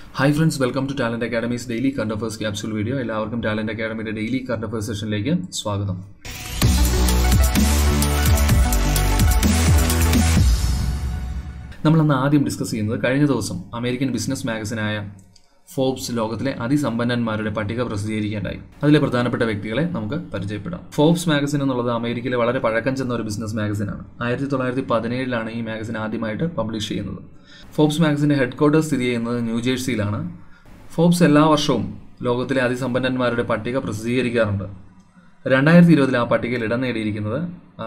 Hi friends, welcome to Talent Academy's Daily Current Affairs Capsule video. എല്ലാവർക്കും Talent Academyയുടെ Daily Current Affairs സെഷനിലേക്ക് സ്വാഗതം. നമ്മൾ ആദ്യം ഡിസ്കസ് ചെയ്യുന്നത് കഴിഞ്ഞ ദിവസം അമേരിക്കൻ ബിസിനസ് മാഗസിനായ ഫോബ്സ് ലോകത്തിലെ അതിസമ്പന്നന്മാരുടെ പട്ടിക പ്രസിദ്ധീകരിക്കേണ്ടായി. അതിലെ പ്രധാനപ്പെട്ട വ്യക്തികളെ നമുക്ക് പരിചയപ്പെടാം. ഫോബ്സ് മാഗസിൻ എന്നുള്ളത് അമേരിക്കയിലെ വളരെ പഴക്കം ചെന്ന ഒരു ബിസിനസ് മാഗസിനാണ്. 1917 ഈ മാഗസിൻ ആദ്യമായിട്ട് പബ്ലിഷ് ചെയ്യുന്നത്. ഫോബ്സ് മാഗസിന്റെ ഹെഡ്ക്വാർട്ടേഴ്സ് സ്ഥിതി ചെയ്യുന്നത് ന്യൂജേഴ്സിയിലാണ്. ഫോബ്സ് എല്ലാ വർഷവും ലോകത്തിലെ അതിസമ്പന്നന്മാരുടെ പട്ടിക പ്രസിദ്ധീകരിക്കാറുണ്ട്. 2020 ആ പട്ടികയിൽ ഇടം നേടിയിരിക്കുന്നത്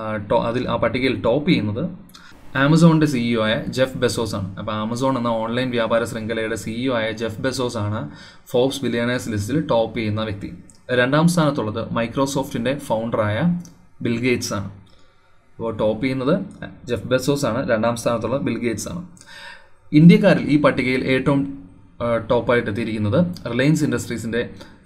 ആ പട്ടികയിൽ ടോപ്പ് ചെയ്യുന്നത് ആമസോണിന്റെ സിഇഒ ആയ ജെഫ് ബെസോസ് ആണ്. അപ്പോൾ ആമസോൺ എന്ന ഓൺലൈൻ വ്യാപാര ശൃംഖലയുടെ സിഇഒ ആയ ജെഫ് ബെസോസ് ആണ് ഫോബ്സ് ബില്യണേഴ്സ് ലിസ്റ്റിൽ ടോപ്പ് ചെയ്യുന്ന വ്യക്തി. രണ്ടാം സ്ഥാനത്തുള്ളത് മൈക്രോസോഫ്റ്റിന്റെ ഫൗണ്ടറായ ബിൽ ഗേറ്റ്സ് ആണ്. അപ്പോൾ ടോപ്പ് ചെയ്യുന്നത് ജെഫ് ബെസോസ് ആണ്, രണ്ടാം സ്ഥാനത്തുള്ള ബിൽ ഗേറ്റ്സ് ആണ്. ഇന്ത്യക്കാരിൽ ഈ പട്ടികയിൽ ഏറ്റവും ടോപ്പായിട്ട് എത്തിയിരിക്കുന്നത് റിലയൻസ് ഇൻഡസ്ട്രീസിന്റെ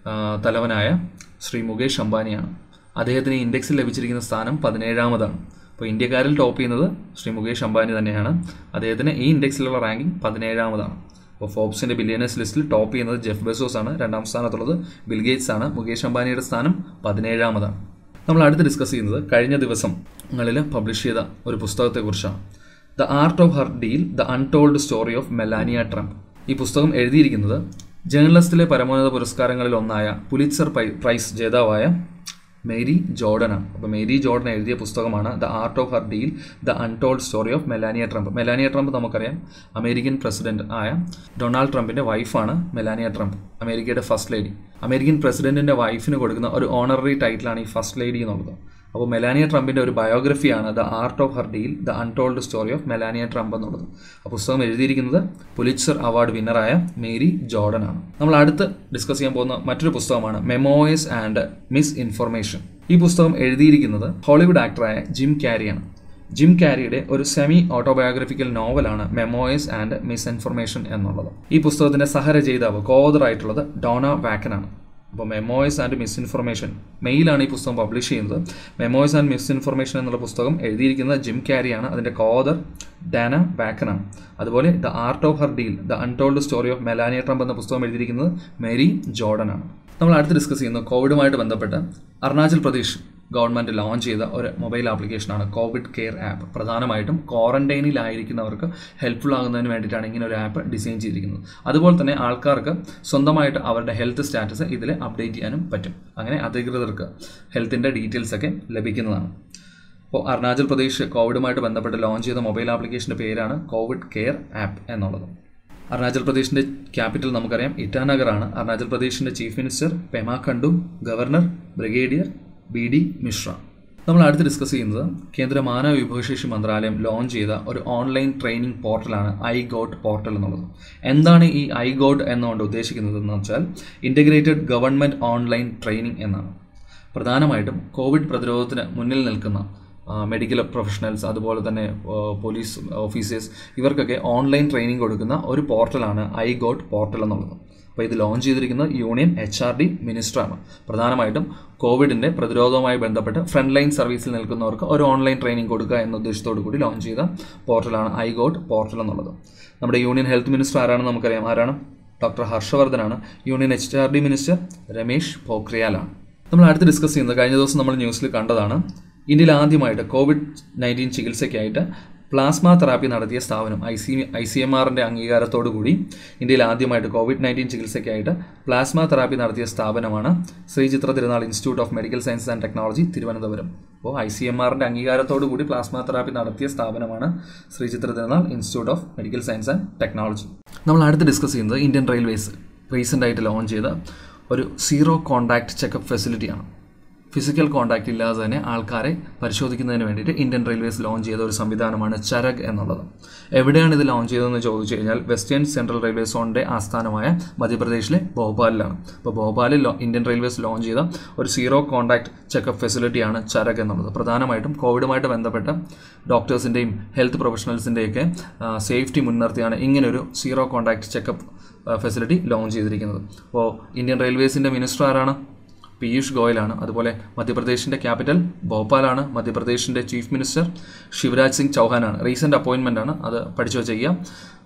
തലവനായ ശ്രീ മുകേഷ് അംബാനിയാണ്. അദ്ദേഹത്തിന് ഇൻഡെക്സിൽ ലഭിച്ചിരിക്കുന്ന സ്ഥാനം 17ാമതാണ്. അപ്പോൾ ഇന്ത്യക്കാരിൽ ടോപ്പ് ചെയ്യുന്നത് ശ്രീ മുകേഷ് അംബാനി തന്നെയാണ്. അദ്ദേഹത്തിന് ഈ ഇൻഡെക്സിലുള്ള റാങ്കിങ് 17ാമതാണ്. അപ്പോൾ ഫോബ്സിന്റെ ബില്യണേഴ്സ് ലിസ്റ്റിൽ ടോപ്പ് ചെയ്യുന്നത് ജെഫ് ബെസോസ് ആണ്, രണ്ടാം സ്ഥാനത്തുള്ളത് ബിൽ ഗേറ്റ്സ് ആണ്. മുകേഷ് അംബാനിയുടെ സ്ഥാനം 17ാമതാണ്. നമ്മൾ അടുത്ത് ഡിസ്കസ് ചെയ്യുന്നത് കഴിഞ്ഞ ദിവസങ്ങളിൽ പബ്ലിഷ് ചെയ്ത ഒരു പുസ്തകത്തെക്കുറിച്ചാണ്. The art of her deal, the untold story of Melania Trump. ഈ പുസ്തകം എഴുതിയിരിക്കുന്നത് ജേർണലിസ്റ്റിലെ പരമോന്നത പുരസ്കാരങ്ങളിൽ ഒന്നായ പുലിറ്റ്സർ പ്രൈസ് ജേതാവായ മേരി ജോർഡനാണ്. അപ്പോൾ മേരി ജോർഡൻ എഴുതിയ പുസ്തകമാണ് the art of her deal, the untold story of Melania Trump. Melania Trump നമുക്കറിയാം, അമേരിക്കൻ പ്രസിഡന്റ് ആയ ഡൊണാൾഡ് ട്രംപിന്റെ വൈഫാണ് മെലാനിയ ട്രംപ്, അമേരിക്കയുടെ ഫസ്റ്റ് ലേഡി. അമേരിക്കൻ പ്രസിഡന്റിന്റെ വൈഫിന് കൊടുക്കുന്ന ഒരു ഓണററി ടൈറ്റിലാണ് ഈ ഫസ്റ്റ് ലേഡി എന്നുള്ളത്. അപ്പോൾ മെലാനിയ ട്രംപിന്റെ ഒരു ബയോഗ്രഫിയാണ് the art of her deal, the untold story of Melania Trump എന്നുള്ളത്. ആ പുസ്തകം എഴുതിയിരിക്കുന്നത് പുലിറ്റ്സർ അവാർഡ് വിന്നറായ മേരി ജോർഡൻ ആണ്. നമ്മൾ അടുത്ത് ഡിസ്കസ് ചെയ്യാൻ പോകുന്ന മറ്റൊരു പുസ്തകമാണ് മെമോയേഴ്സ് ആൻഡ് മിസ് ഇൻഫർമേഷൻ. ഈ പുസ്തകം എഴുതിയിരിക്കുന്നത് ഹോളിവുഡ് ആക്ടറായ ജിം ക്യാരിയാണ്. ജിം ക്യാരിയുടെ ഒരു സെമി ഓട്ടോബയോഗ്രഫിക്കൽ നോവലാണ് മെമോയേഴ്സ് ആൻഡ് മിസ് ഇൻഫർമേഷൻ എന്നുള്ളത്. ഈ പുസ്തകത്തിന്റെ സഹരചയിതാവ് ഓതറായിട്ടുള്ളത് ഡോണ വാക്കനാണ്. അപ്പോൾ മെമോയേഴ്സ് ആൻഡ് മിസ് ഇൻഫർമേഷൻ മെയിലാണ് ഈ പുസ്തകം പബ്ലിഷ് ചെയ്യുന്നത്. മെമോയേഴ്സ് ആൻഡ് മിസ് ഇൻഫർമേഷൻ എന്നുള്ള പുസ്തകം എഴുതിയിരിക്കുന്നത് ജിം ക്യാരിയാണ്. അതിന്റെ കോദർ ഡാന വാക്കനാണ്. അതുപോലെ the art of her deal, the untold story of Melania Trump എന്ന പുസ്തകം എഴുതിയിരിക്കുന്നത് മേരി ജോർഡൻ ആണ്. നമ്മൾ അടുത്ത് ഡിസ്കസ് ചെയ്യുന്നത് കോവിഡുമായിട്ട് ബന്ധപ്പെട്ട് അരുണാചൽ പ്രദേശ് ഗവൺമെന്റ് ലോഞ്ച് ചെയ്ത ഒരു മൊബൈൽ ആപ്ലിക്കേഷനാണ് കോവിഡ് കെയർ ആപ്പ്. പ്രധാനമായിട്ടും ക്വാറന്റൈനിലായിരിക്കുന്നവർക്ക് ഹെൽപ്ഫുൾ ആകുന്നതിന് വേണ്ടിയിട്ടാണ് ഇങ്ങനെ ഒരു ആപ്പ് ഡിസൈൻ ചെയ്തിരിക്കുന്നത്. അതുപോലെ തന്നെ ആൾക്കാർക്ക് സ്വന്തമായിട്ട് അവരുടെ ഹെൽത്ത് സ്റ്റാറ്റസ് ഇതിൽ അപ്ഡേറ്റ് ചെയ്യാനും പറ്റും. അങ്ങനെ അധികൃതർക്ക് ഹെൽത്തിന്റെ ഡീറ്റെയിൽസ് ഒക്കെ ലഭിക്കുന്നതാണ്. അപ്പോൾ അരുണാചൽ പ്രദേശ് കോവിഡുമായിട്ട് ബന്ധപ്പെട്ട് ലോഞ്ച് ചെയ്ത മൊബൈൽ ആപ്ലിക്കേഷന്റെ പേരാണ് കോവിഡ് കെയർ ആപ്പ് എന്നുള്ളത്. അരുണാചൽ പ്രദേശിന്റെ ക്യാപിറ്റൽ നമുക്കറിയാം ഇറ്റാനഗർ ആണ്. അരുണാചൽ പ്രദേശിന്റെ chief minister Pema Khandu, governor brigadier BD Mishra. നമ്മൾ അടുത്ത് ഡിസ്കസ് ചെയ്യുന്നത് കേന്ദ്ര മാനവ വിഭവശേഷി മന്ത്രാലയം ലോഞ്ച് ചെയ്ത ഒരു ഓൺലൈൻ ട്രെയിനിങ് പോർട്ടലാണ് iGOT പോർട്ടൽ എന്നുള്ളത്. എന്താണ് ഈ iGOT എന്നുകൊണ്ട് ഉദ്ദേശിക്കുന്നത് എന്ന് വെച്ചാൽ ഇൻ്റഗ്രേറ്റഡ് ഗവൺമെൻറ് ഓൺലൈൻ ട്രെയിനിങ് എന്നാണ്. പ്രധാനമായിട്ടും കോവിഡ് പ്രതിരോധത്തിന് മുന്നിൽ നിൽക്കുന്ന മെഡിക്കൽ പ്രൊഫഷണൽസ്, അതുപോലെ തന്നെ പോലീസ് ഓഫീസേഴ്സ്, ഇവർക്കൊക്കെ ഓൺലൈൻ ട്രെയിനിങ് കൊടുക്കുന്ന ഒരു പോർട്ടലാണ് iGOT പോർട്ടൽ എന്നുള്ളത്. അപ്പോൾ ഇത് ലോഞ്ച് ചെയ്തിരിക്കുന്നത് യൂണിയൻ HRD മിനിസ്റ്ററാണ്. പ്രധാനമായിട്ടും കോവിഡിന്റെ പ്രതിരോധവുമായി ബന്ധപ്പെട്ട് ഫ്രണ്ട് ലൈൻ സർവീസിൽ നിൽക്കുന്നവർക്ക് ഒരു ഓൺലൈൻ ട്രെയിനിങ് കൊടുക്കുക എന്ന ഉദ്ദേശത്തോടു കൂടി ലോഞ്ച് ചെയ്ത പോർട്ടലാണ് iGOT പോർട്ടൽ എന്നുള്ളത്. നമ്മുടെ യൂണിയൻ ഹെൽത്ത് മിനിസ്റ്റർ ആരാണെന്ന് നമുക്കറിയാം. ആരാണ്? ഡോക്ടർ ഹർഷവർദ്ധനാണ്. യൂണിയൻ HRD മിനിസ്റ്റർ രമേശ് പോഖ്രിയാലാണ്. നമ്മൾ അടുത്ത് ഡിസ്കസ് ചെയ്യുന്നത് കഴിഞ്ഞ ദിവസം നമ്മൾ ന്യൂസിൽ കണ്ടതാണ്. ഇന്ത്യയിൽ ആദ്യമായിട്ട് COVID-19 ചികിത്സയ്ക്കായിട്ട് പ്ലാസ്മ തെറാപ്പി നടത്തിയ സ്ഥാപനം ICMRന്റെ അംഗീകാരത്തോടു കൂടി ഇന്ത്യയിൽ ആദ്യമായിട്ട് COVID-19 ചികിത്സയ്ക്കായിട്ട് പ്ലാസ്മ തെറാപ്പി നടത്തിയ സ്ഥാപനമാണ് Sree Chitra Tirunal institute of medical sciences and technology Thiruvananthapuram. അപ്പോൾ ICMRന്റെ അംഗീകാരത്തോടു കൂടി പ്ലാസ്മ തെറാപ്പി നടത്തിയ സ്ഥാപനമാണ് Sree Chitra Tirunal institute of medical science and technology. നമ്മൾ അടുത്ത് ഡിസ്കസ് ചെയ്യുന്നത് ഇന്ത്യൻ റെയിൽവേസ് റീസെൻ്റ് ആയിട്ട് ലോഞ്ച് ചെയ്ത ഒരു സീറോ കോൺടാക്ട് ചെക്കപ്പ് ഫെസിലിറ്റിയാണ്. ഫിസിക്കൽ കോൺടാക്റ്റ് ഇല്ലാതെ തന്നെ ആൾക്കാരെ പരിശോധിക്കുന്നതിന് വേണ്ടിയിട്ട് ഇന്ത്യൻ റെയിൽവേസ് ലോഞ്ച് ചെയ്ത ഒരു സംവിധാനമാണ് ചരഗ് എന്നുള്ളത്. എവിടെയാണ് ഇത് ലോഞ്ച് ചെയ്തതെന്ന് ചോദിച്ചു കഴിഞ്ഞാൽ വെസ്റ്റേൺ സെൻട്രൽ റെയിൽവേ സോണിന്റെ ആസ്ഥാനമായ മധ്യപ്രദേശിലെ ഭോപ്പാലിലാണ്. അപ്പോൾ ഭോപ്പാലിൽ ഇന്ത്യൻ റെയിൽവേസ് ലോഞ്ച് ചെയ്ത ഒരു സീറോ കോൺടാക്ട് ചെക്കപ്പ് ഫെസിലിറ്റിയാണ് ചരഗ് എന്നുള്ളത്. പ്രധാനമായിട്ടും കോവിഡുമായിട്ട് ബന്ധപ്പെട്ട ഡോക്ടേഴ്സിൻ്റെയും ഹെൽത്ത് പ്രൊഫഷണൽസിൻ്റെയൊക്കെ സേഫ്റ്റി മുൻനിർത്തിയാണ് ഇങ്ങനൊരു zero contact checkup facility launch ചെയ്തിരിക്കുന്നത്. അപ്പോൾ ഇന്ത്യൻ റെയിൽവേസിൻ്റെ മിനിസ്റ്റർ ആരാണ്? പീയൂഷ് ഗോയലാണ്. അതുപോലെ മധ്യപ്രദേശിന്റെ ക്യാപിറ്റൽ ഭോപ്പാലാണ്. മധ്യപ്രദേശിന്റെ ചീഫ് മിനിസ്റ്റർ ശിവരാജ് സിംഗ് ചൗഹാനാണ്. റീസെന്റ് അപ്പോയിന്റ്മെന്റ് ആണ്, അത് പഠിച്ചു വെച്ചേക്കുക.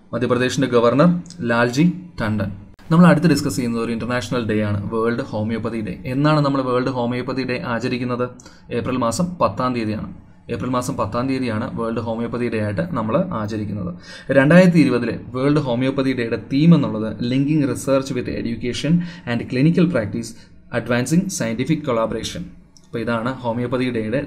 മധ്യപ്രദേശിൻ്റെ ഗവർണർ ലാൽജി ടണ്ടൻ. നമ്മൾ അടുത്ത് ഡിസ്കസ് ചെയ്യുന്നത് ഒരു ഇൻ്റർനാഷണൽ ഡേ ആണ്, വേൾഡ് ഹോമിയോപ്പതി ഡേ. എന്നാണ് നമ്മൾ വേൾഡ് ഹോമിയോപ്പതി ഡേ ആചരിക്കുന്നത്? ഏപ്രിൽ മാസം 10-ാം തീയതിയാണ്. ഏപ്രിൽ മാസം 10-ാം തീയതിയാണ് വേൾഡ് ഹോമിയോപ്പതി ഡേ ആയിട്ട് നമ്മൾ ആചരിക്കുന്നത്. 2020 വേൾഡ് ഹോമിയോപ്പതി ഡേയുടെ തീം എന്നുള്ളത് linking research with education and clinical practice advancing scientific collaboration. അപ്പോൾ ഇതാണ് ഹോമിയോപ്പതി ഡേയുടെ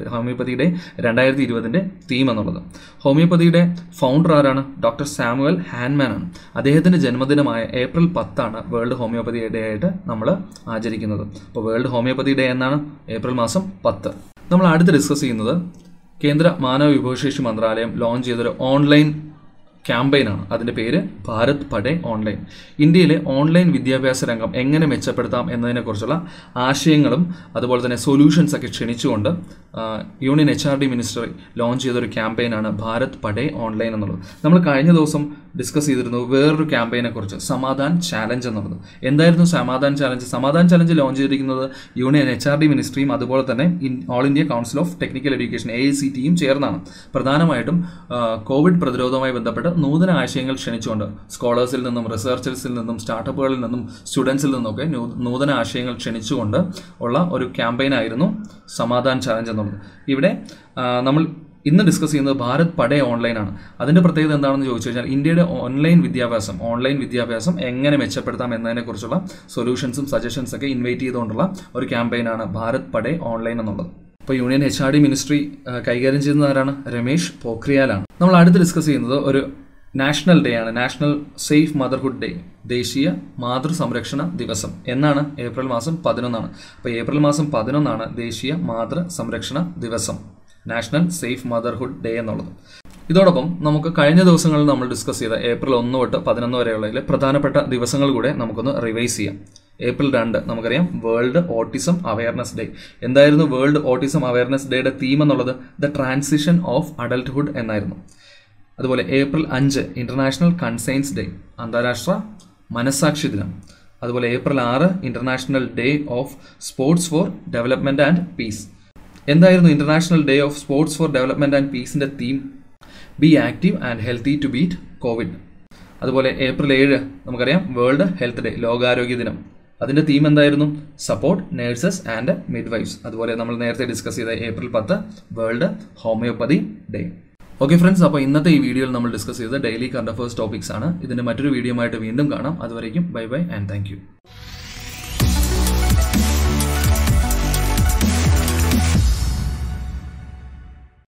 2020 തീം എന്നുള്ളത്. ഹോമിയോപ്പതിയുടെ ഫൗണ്ടർ ആരാണ്? ഡോക്ടർ സാമുവൽ ഹാൻമാൻ ആണ്. അദ്ദേഹത്തിൻ്റെ ജന്മദിനമായ ഏപ്രിൽ 10 വേൾഡ് ഹോമിയോപ്പതി ഡേ ആയിട്ട് നമ്മൾ ആചരിക്കുന്നത്. അപ്പോൾ വേൾഡ് ഹോമിയോപ്പതി ഡേ എന്നാണ്? ഏപ്രിൽ മാസം 10. നമ്മൾ അടുത്ത് ഡിസ്കസ് ചെയ്യുന്നത് കേന്ദ്ര മാനവ വിഭവശേഷി മന്ത്രാലയം ലോഞ്ച് ചെയ്തൊരു ഓൺലൈൻ ക്യാമ്പയിനാണ്. അതിൻ്റെ പേര് ഭാരത് പഠേ ഓൺലൈൻ. ഇന്ത്യയിലെ ഓൺലൈൻ വിദ്യാഭ്യാസ രംഗം എങ്ങനെ മെച്ചപ്പെടുത്താം എന്നതിനെക്കുറിച്ചുള്ള ആശയങ്ങളും അതുപോലെ തന്നെ സൊല്യൂഷൻസ് ഒക്കെ ക്ഷണിച്ചുകൊണ്ട് യൂണിയൻ HRD മിനിസ്റ്ററി ലോഞ്ച് ചെയ്തൊരു ക്യാമ്പയിനാണ് ഭാരത് പഠേ ഓൺലൈൻ എന്നുള്ളത്. നമ്മൾ കഴിഞ്ഞ ദിവസം ഡിസ്കസ് ചെയ്തിരുന്നു വേറൊരു ക്യാമ്പയിനെ കുറിച്ച്, സമാധാൻ ചാലഞ്ച് എന്നുള്ളത്. എന്തായിരുന്നു Samadhan challenge? Samadhan challenge launch ചെയ്തിരിക്കുന്നത് യൂണിയൻ HRD മിനിസ്ട്രിയും അതുപോലെ തന്നെ all India council of technical education AICTEയും ചേർന്നാണ്. പ്രധാനമായിട്ടും കോവിഡ് പ്രതിരോധവുമായി ബന്ധപ്പെട്ട് നൂതന ആശയങ്ങൾ ക്ഷണിച്ചുകൊണ്ട് സ്കോളേഴ്സിൽ നിന്നും റിസർച്ചേഴ്സിൽ നിന്നും സ്റ്റാർട്ടപ്പുകളിൽ നിന്നും സ്റ്റുഡൻസിൽ നിന്നൊക്കെ നൂതന ആശയങ്ങൾ ക്ഷണിച്ചുകൊണ്ട് ഉള്ള ഒരു ക്യാമ്പയിനായിരുന്നു സമാധാൻ ചാലഞ്ച് എന്നുള്ളത്. ഇവിടെ നമ്മൾ ഇന്ന് ഡിസ്കസ് ചെയ്യുന്നത് ഭാരത് പഠേ ഓൺലൈൻ ആണ്. അതിൻ്റെ പ്രത്യേകത എന്താണെന്ന് ചോദിച്ചു കഴിഞ്ഞാൽ ഇന്ത്യയുടെ ഓൺലൈൻ വിദ്യാഭ്യാസം എങ്ങനെ മെച്ചപ്പെടുത്താം എന്നതിനെക്കുറിച്ചുള്ള സൊല്യൂഷൻസും സജഷൻസ് ഒക്കെ ഇൻവൈറ്റ് ചെയ്തുകൊണ്ടുള്ള ഒരു ക്യാമ്പയിനാണ് ഭാരത് പഠേ ഓൺലൈൻ എന്നുള്ളത്. ഇപ്പോൾ യൂണിയൻ HRD മിനിസ്ട്രി കൈകാര്യം ചെയ്യുന്നത് ആരാണ്? രമേഷ് പോഖ്രിയാലാണ്. നമ്മൾ അടുത്ത് ഡിസ്കസ് ചെയ്യുന്നത് ഒരു നാഷണൽ ഡേ ആണ്, നാഷണൽ സേഫ് മദർഹുഡ് ഡേ, ദേശീയ മാതൃസംരക്ഷണ ദിവസം. എന്നാണ്? ഏപ്രിൽ മാസം 11. അപ്പോൾ ഏപ്രിൽ മാസം 11 ദേശീയ മാതൃസംരക്ഷണ ദിവസം, നാഷണൽ സേഫ് മദർഹുഡ് ഡേ എന്നുള്ളത്. ഇതോടൊപ്പം നമുക്ക് കഴിഞ്ഞ ദിവസങ്ങളിൽ നമ്മൾ ഡിസ്കസ് ചെയ്ത ഏപ്രിൽ 1 തൊട്ട് 11 വരെയുള്ളതിലെ പ്രധാനപ്പെട്ട ദിവസങ്ങൾ കൂടെ നമുക്കൊന്ന് റിവൈസ് ചെയ്യാം. ഏപ്രിൽ 2 നമുക്കറിയാം വേൾഡ് ഓട്ടിസം അവയർനെസ് ഡേ. എന്തായിരുന്നു വേൾഡ് ഓട്ടിസം അവയർനെസ് ഡേയുടെ തീം എന്നുള്ളത്? ദ ട്രാൻസിഷൻ ഓഫ് അഡൽട്ട്ഹുഡ് എന്നായിരുന്നു. അതുപോലെ ഏപ്രിൽ 5 ഇന്റർനാഷണൽ കൺസൈൻസ് ഡേ, അന്താരാഷ്ട്ര മനസ്സാക്ഷി ദിനം. അതുപോലെ April 6 international day of sports for development and peace. എന്തായിരുന്നു international day of sports for development and പീസിന്റെ theme? Be active and healthy to beat covid. അതുപോലെ April 7 നമുക്കറിയാം വേൾഡ് ഹെൽത്ത് ഡേ, ലോകാരോഗ്യ ദിനം. അതിൻ്റെ തീം എന്തായിരുന്നു? Support nurses and midwifes. അതുപോലെ നമ്മൾ നേരത്തെ ഡിസ്കസ് ചെയ്ത April 10 world homeopathy day. Okay friends, അപ്പോൾ ഇന്നത്തെ ഈ വീഡിയോയിൽ നമ്മൾ ഡിസ്കസ് ചെയ്ത ഡെയിലി കറണ്ട് അഫയേഴ്സ് ടോപ്പിക്സ് ആണ്. ഇതിൻ്റെ മറ്റൊരു വീഡിയോ ആയിട്ട് വീണ്ടും കാണാം. അതുവരേക്കും bye bye and thank U.